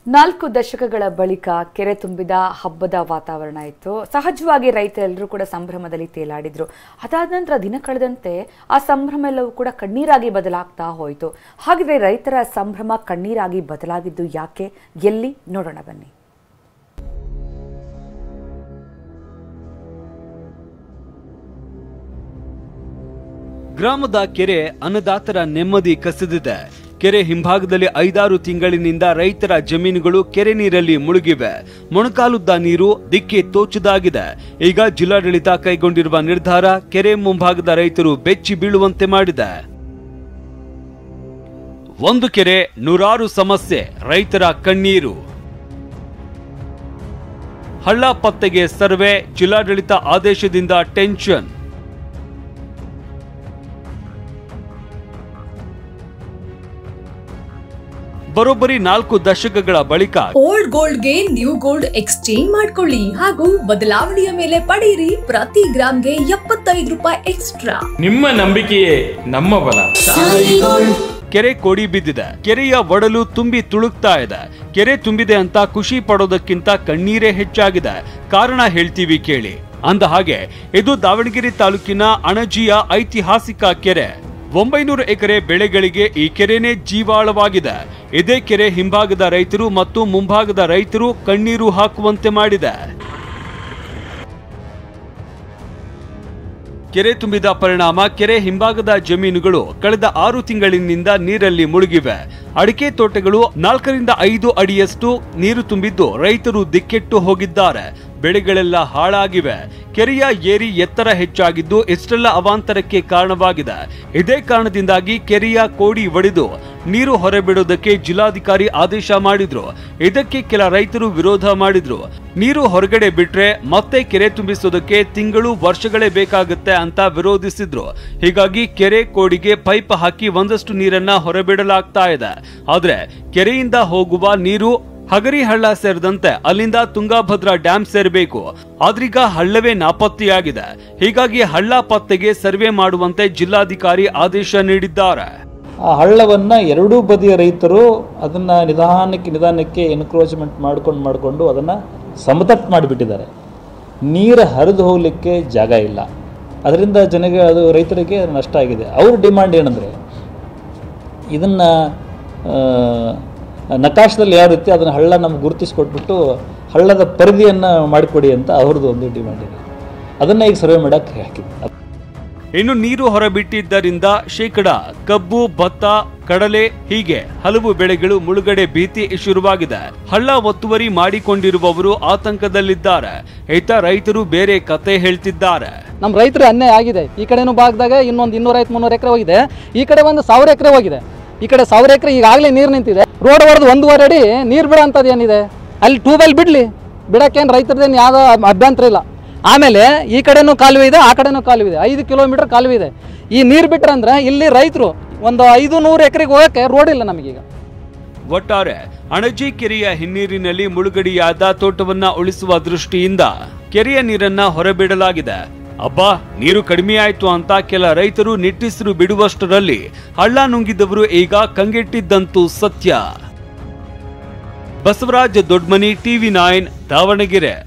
4 ದಶಕಗಳ ಬಳಿಕ ಕೆರೆ ತುಂಬಿದ ಹಬ್ಬದ ವಾತಾವರಣ ಇತ್ತು. ಸಹಜವಾಗಿ ರೈತರೆಲ್ಲರೂ ಕೂಡ ಸಂಭ್ರಮದಲ್ಲಿ ತೇಲಾಡಿದ್ರು. ಅದಾದ ನಂತರ ದಿನ ಕಳೆದಂತೆ ಆ ಸಂಭ್ರಮ ಎಲ್ಲವೂ ಕೂಡ ಕಣ್ಣೀರಾಗಿ ಬದಲಾಗ್ತಾ ಹೋಯಿತು. ಹಾಗಿದ್ರೆ ರೈತರ ಸಂಭ್ರಮ ಕಣ್ಣೀರಾಗಿ ಬದಲಾಗಿದ್ದು ಯಾಕೆ, ಎಲ್ಲಿ, ನೋಡೋಣ ಬನ್ನಿ. ಗ್ರಾಮದ ಕೆರೆ ಅನ್ನದಾತರ ನೆಮ್ಮದಿ ಕಸಿದಿದೆ. ಕೆರೆ ಹಿಂಭಾಗದಲ್ಲಿ 5-6 ತಿಂಗಳಿನಿಂದ ರೈತರ ಜಮೀನುಗಳು ಕೆರೆ ನೀರಲ್ಲಿ ಮುಳುಗಿವೆ. ಮೊಣಕಾಲುದ್ದ ನೀರು ದಿಕ್ಕಿ ತೋಚದಾಗಿದೆ. ಈಗ ಜಿಲ್ಲಾಡಳಿತ ಕೈಗೊಂಡಿರುವ ನಿರ್ಧಾರ ಕೆರೆ ಮುಂಭಾಗದ ರೈತರು ಬೆಚ್ಚಿ ಬೀಳುವಂತೆ ಮಾಡಿದೆ. ಒಂದು ಕೆರೆ, ನೂರಾರು ಸಮಸ್ಯೆ, ರೈತರ ಕಣ್ಣೀರು. ಹಳ್ಳ ಪತ್ತೆಗೆ ಸರ್ವೆ, ಜಿಲ್ಲಾಡಳಿತ ಆದೇಶದಿಂದ ಟೆನ್ಷನ್. ಬರೋಬ್ಬರಿ 4 ದಶಕಗಳ ಬಳಿಕ ಓಲ್ಡ್ ಗೋಲ್ಡ್ಗೆ ನ್ಯೂ ಗೋಲ್ಡ್ ಎಕ್ಸ್ಚೇಂಜ್ ಮಾಡ್ಕೊಳ್ಳಿ ಹಾಗೂ ಬದಲಾವಣೆಯ ಮೇಲೆ ಪಡೆಯಿರಿ ಪ್ರತಿ ಗ್ರಾಮ್ಗೆ 75 ರೂಪಾಯಿ ಎಕ್ಸ್ಟ್ರಾ. ನಿಮ್ಮ ನಂಬಿಕೆಯೇ ನಮ್ಮ ಬಲ. ಕೆರೆ ಕೋಡಿ ಬಿದ್ದಿದೆ. ಕೆರೆಯ ಒಡಲು ತುಂಬಿ ತುಳುಕ್ತಾ ಇದೆ. ಕೆರೆ ತುಂಬಿದೆ ಅಂತ ಖುಷಿ ಪಡೋದಕ್ಕಿಂತ ಕಣ್ಣೀರೇ ಹೆಚ್ಚಾಗಿದೆ. ಕಾರಣ ಹೇಳ್ತೀವಿ ಕೇಳಿ. ಅಂದ ಹಾಗೆ ಇದು ದಾವಣಗೆರೆ ತಾಲೂಕಿನ ಅಣಜಿಯ ಐತಿಹಾಸಿಕ ಕೆರೆ. 900 ಎಕರೆ ಬೆಳೆಗಳಿಗೆ ಈ ಕೆರೆನೇ ಜೀವಾಳವಾಗಿದೆ. ಇದೇ ಕೆರೆ ಹಿಂಭಾಗದ ರೈತರು ಮತ್ತು ಮುಂಭಾಗದ ರೈತರು ಕಣ್ಣೀರು ಹಾಕುವಂತೆ ಮಾಡಿದೆ. ಕೆರೆ ತುಂಬಿದ ಪರಿಣಾಮ ಕೆರೆ ಹಿಂಭಾಗದ ಜಮೀನುಗಳು ಕಳೆದ 6 ತಿಂಗಳಿನಿಂದ ನೀರಲ್ಲಿ ಮುಳುಗಿವೆ. ಅಡಿಕೆ ತೋಟಗಳು 4ರಿಂದ 5 ಅಡಿಯಷ್ಟು ನೀರು ತುಂಬಿದ್ದು ರೈತರು ದಿಕ್ಕೆಟ್ಟು ಹೋಗಿದ್ದಾರೆ. ಬೆಳೆಗಳೆಲ್ಲ ಹಾಳಾಗಿವೆ. ಕೆರೆಯ ಏರಿ ಎತ್ತರ ಹೆಚ್ಚಾಗಿದ್ದು ಇಷ್ಟೆಲ್ಲ ಅವಾಂತರಕ್ಕೆ ಕಾರಣವಾಗಿದೆ. ಇದೇ ಕಾರಣದಿಂದಾಗಿ ಕೆರೆಯ ಕೋಡಿ ಒಡೆದು ನೀರು ಹೊರಬಿಡೋದಕ್ಕೆ ಜಿಲ್ಲಾಧಿಕಾರಿ ಆದೇಶ ಮಾಡಿದ್ರು. ಇದಕ್ಕೆ ಕೆಲ ರೈತರು ವಿರೋಧ ಮಾಡಿದ್ರು. ನೀರು ಹೊರಗಡೆ ಬಿಟ್ರೆ ಮತ್ತೆ ಕೆರೆ ತುಂಬಿಸೋದಕ್ಕೆ ತಿಂಗಳು ವರ್ಷಗಳೇ ಬೇಕಾಗುತ್ತೆ ಅಂತ ವಿರೋಧಿಸಿದ್ರು. ಹೀಗಾಗಿ ಕೆರೆ ಕೋಡಿಗೆ ಪೈಪ್ ಹಾಕಿ ಒಂದಷ್ಟು ನೀರನ್ನ ಹೊರಬಿಡಲಾಗ್ತಾ ಇದೆ. ಆದ್ರೆ ಕೆರೆಯಿಂದ ಹೋಗುವ ನೀರು ಹಗರಿ ಹಳ್ಳ ಸೇರಿದಂತೆ ಅಲ್ಲಿಂದ ತುಂಗಾಭದ್ರಾ ಡ್ಯಾಂ ಸೇರಬೇಕು. ಆದ್ರೀಗ ಹಳ್ಳವೇ ನಾಪತ್ತೆಯಾಗಿದೆ. ಹೀಗಾಗಿ ಹಳ್ಳ ಪತ್ತೆಗೆ ಸರ್ವೆ ಮಾಡುವಂತೆ ಜಿಲ್ಲಾಧಿಕಾರಿ ಆದೇಶ ನೀಡಿದ್ದಾರೆ. ಆ ಹಳ್ಳವನ್ನ ಎರಡೂ ಬದಿಯ ರೈತರು ಅದನ್ನ ನಿಧಾನಕ್ಕೆ ಎನ್ಕ್ರೋಚ್ಮೆಂಟ್ ಮಾಡಿಕೊಂಡು ಅದನ್ನ ಸಮತಟ್ಟು ಮಾಡಿಬಿಟ್ಟಿದ್ದಾರೆ. ನೀರು ಹರಿದು ಹೋಗ್ಲಿಕ್ಕೆ ಜಾಗ ಇಲ್ಲ. ಅದರಿಂದ ಅದು ರೈತರಿಗೆ ನಷ್ಟ ಆಗಿದೆ. ಅವ್ರ ಡಿಮಾಂಡ್ ಏನಂದ್ರೆ ಇದನ್ನ ನಕಾಶದಲ್ಲಿ ಯಾವ ರೀತಿ ಅದನ್ನು ಹಳ್ಳ ನಮ್ಗೆ ಗುರುತಿಸ್ಕೊಟ್ಬಿಟ್ಟು ಹಳ್ಳದ ಪರಿಧಿಯನ್ನು ಮಾಡಿಕೊಡಿ ಅಂತ ಅವ್ರದ್ದು ಒಂದು ಡಿಮ್ಯಾಂಡ್ ಇದೆ. ಅದನ್ನ ಈಗ ಸರ್ವೆ ಮಾಡಕ್ಕೆ ಹಾಕಿದೆ. ಇನ್ನು ನೀರು ಹೊರಬಿಟ್ಟಿದ್ದರಿಂದ ಶೇಕಡ ಕಬ್ಬು, ಭತ್ತ, ಕಡಲೆ ಹೀಗೆ ಹಲವು ಬೆಳೆಗಳು ಮುಳುಗಡೆ ಭೀತಿ ಶುರುವಾಗಿದೆ. ಹಳ್ಳ ಒತ್ತುವರಿ ಮಾಡಿಕೊಂಡಿರುವವರು ಆತಂಕದಲ್ಲಿದ್ದಾರೆ. ಇತ್ತ ರೈತರು ಬೇರೆ ಕತೆ ಹೇಳ್ತಿದ್ದಾರೆ. ನಮ್ಮ ರೈತರು ಅನ್ಯಾಯ ಆಗಿದೆ. ಈ ಕಡೆನೂ ಭಾಗದಾಗ ಇನ್ನೊಂದು 250-300 ಎಕರೆ ಹೋಗಿದೆ. ಈ ಕಡೆ ಒಂದು 1000 ಎಕರೆ ಹೋಗಿದೆ. ಈ ಕಡೆ 1000 ಎಕರೆ ಈಗಾಗಲೇ ನೀರು ನಿಂತಿದೆ. ರೋಡ್ ಹೊಡೆದು 1.5 ಅಡಿ ನೀರು ಬಿಡೋ ಅಂಥದ್ದು ಏನಿದೆ? ಅಲ್ಲಿ ಟ್ಯೂಬ್ವೆಲ್ ಬಿಡಲಿ, ಬಿಡೋಕ್ಕೇನು ರೈತರದೇನು ಯಾವುದೋ ಅಭ್ಯಂತರ ಇಲ್ಲ. ಆಮೇಲೆ ಈ ಕಡೆನೂ ಕಾಲುವೆ ಇದೆ, ಆ ಕಡೆನೂ ಕಾಲುವೆ ಇದೆ. 5 ಕಿಲೋಮೀಟರ್ ಕಾಲುವೆ ಇದೆ. ಈ ನೀರು ಬಿಟ್ರಂದ್ರೆ ಇಲ್ಲಿ ರೈತರು ಒಂದು 500 ಎಕರೆಗೆ ಹೋಗೋಕ್ಕೆ ರೋಡ್ ಇಲ್ಲ ನಮಗೀಗ. ಒಟ್ಟಾರೆ ಅಣಜಿ ಕೆರೆಯ ಹಿನ್ನೀರಿನಲ್ಲಿ ಮುಳುಗಡೆಯಾದ ತೋಟವನ್ನ ಉಳಿಸುವ ದೃಷ್ಟಿಯಿಂದ ಕೆರೆಯ ನೀರನ್ನ ಹೊರಬಿಡಲಾಗಿದೆ. ಅಬ್ಬಾ, ನೀರು ಕಡಿಮೆಯಾಯ್ತು ಅಂತ ಕೆಲ ರೈತರು ನಿಟ್ಟುಸಿರು ಬಿಡುವಷ್ಟರಲ್ಲಿ ಹಳ್ಳ ನುಂಗಿದವರು ಈಗ ಕಂಗೆಟ್ಟಿದ್ದಂತೂ ಸತ್ಯ. ಬಸವರಾಜ್ ದೊಡ್ಮನಿ, TV9, ದಾವಣಗೆರೆ.